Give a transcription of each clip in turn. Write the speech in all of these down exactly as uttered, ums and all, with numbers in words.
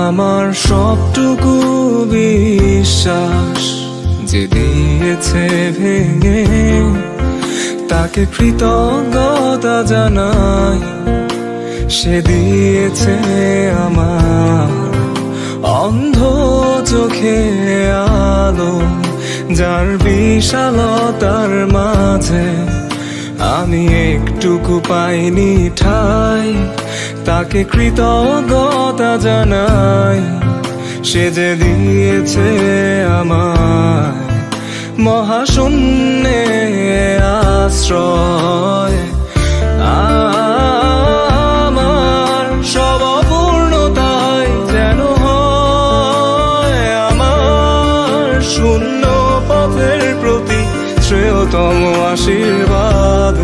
আমার সবটুকু বিশ্বাস যে দিয়েছে ভেঙে, তাকে কৃতজ্ঞতা জানাই। সে দিয়েছে আমার অন্ধ চোখে আলো, যার বিশালতার মাঝে আমি একটুকু পাইনি ঠাই। তাকে কৃতজ্ঞতা জানাই, সে যে দিয়েছে আমায় মহাশূন্যে আশ্রয়। আমার সব অপূর্ণতায় যেন হয় আমার শূন্য পথের প্রতি শ্রেয়তম আশীর্বাদ।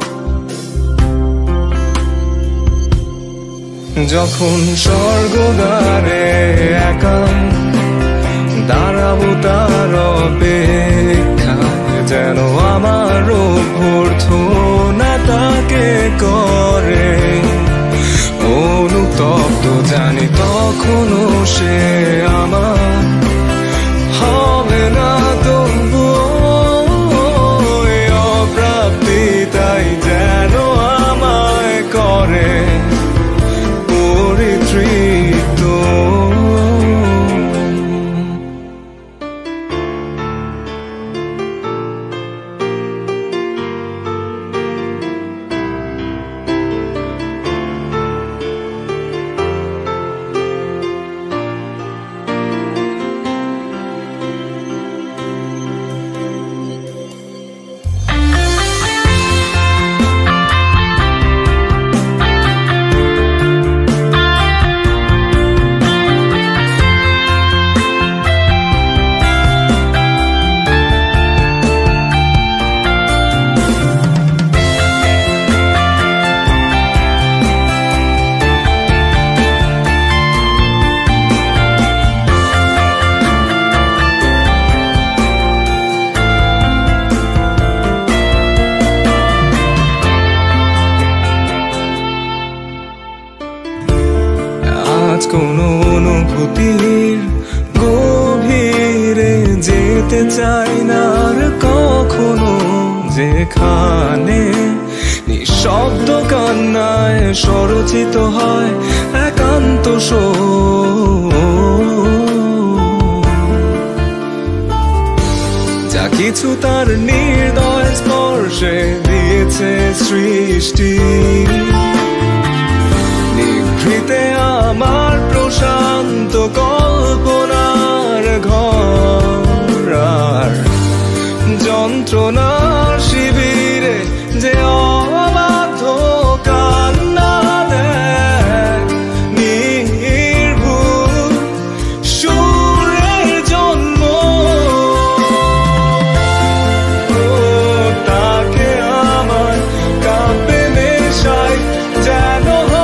যখন স্বর্গদ্বারে একা দাঁড়াবো তার অপেক্ষায়, যেন আমার অভ্যর্থনা তাকে করে অনুতপ্ত। জানি তখনও সে আমার হবে না তবুও অপ্রাপ্তি, তাই যেন আমায় করে পরিতৃপ্ত। আজ কোনো অনুভূতির গভীরে যেতে চাই না আর কখনো, যেখানে নিঃশব্দ কান্নায় স্বরচিত হয় একান্ত শোক। যা কিছু তার নির্দয় স্পর্শে দিয়েছে সৃষ্টি, নিভৃতে আমার প্রশান্ত কল্পনার ঘর। আর যন্ত্রণার শিবিরে যে অবাধ্য কান্না দেয়, নির্ভুল সুরের জন্ম, তাকে আমার কাব্যে মেশাই যেন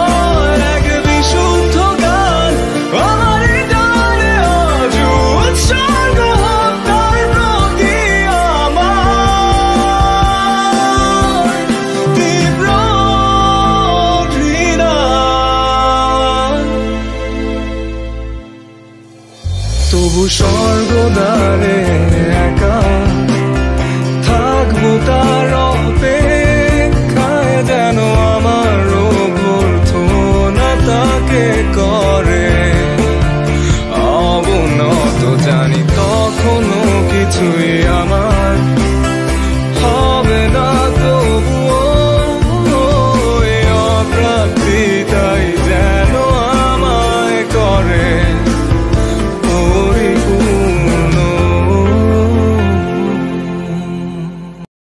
তবু স্বর্গদ্বারে একা থাকবো তার অপেক্ষায়, যেন আমার অভ্যর্থনা তাকে কর।